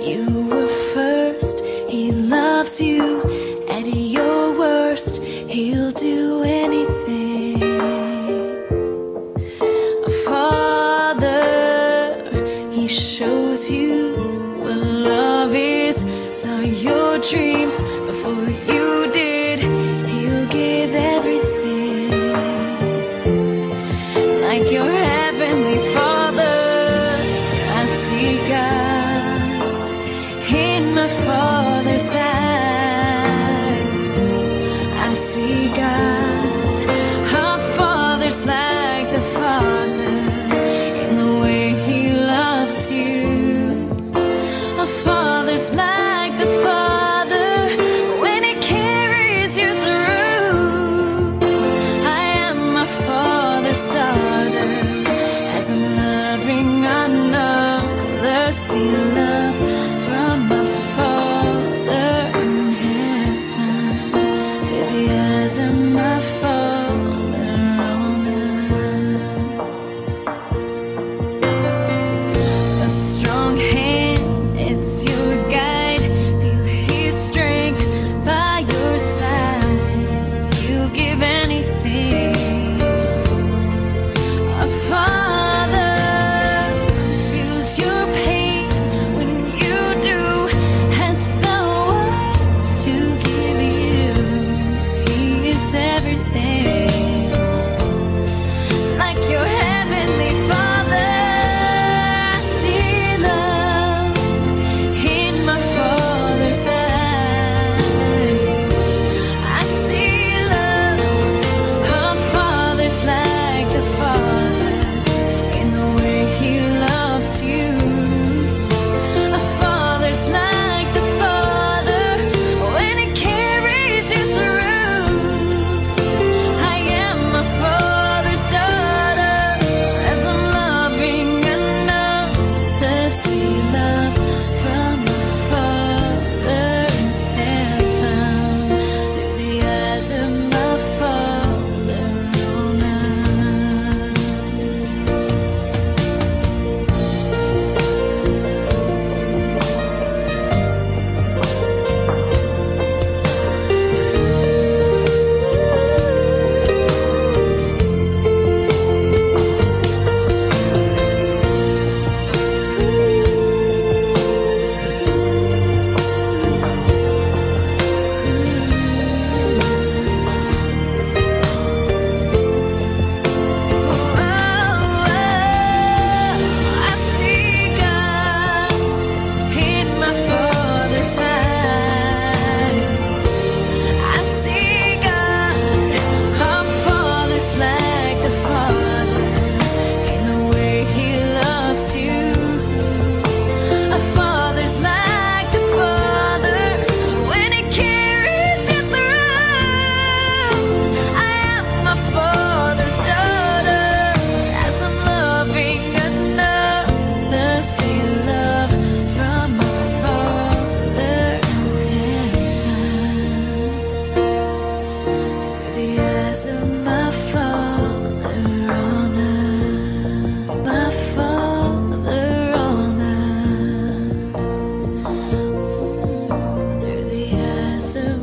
You were first, He loves you. At your worst, He'll do anything. A Father, He shows you what love is. Saw your dreams before you did. He'll give everything. Like your heavenly Father, I see God in my Father's eyes. I see God. Our Father's like the Father in the way He loves you. Our Father's like the Father when He carries you through. I am my Father's daughter, as I'm loving another. See love from my Father in heaven through the eyes of my Father on earth. A strong hand is your guide. Feel His strength by your side. You give anything. A Father feels your pain when you do has the words to give you. He is everything. Like your heavenly Father, I see love in my Father's eyes. I see love. Our Father's like the Father in the way He loves you. Our Father's like the Father when He carries you through. I am my Father's daughter, as I'm loving another. See love from my Father in heaven through the eyes of my Father on earth. I see God in my Father's eyes. I see God. Our Father's like the Father in the way He loves you. Our Father's like the Father when He carries you through. I am my Father's daughter, as I'm loving another. See love from my Father in heaven through the eyes of my Father on earth. My Father on earth through the eyes of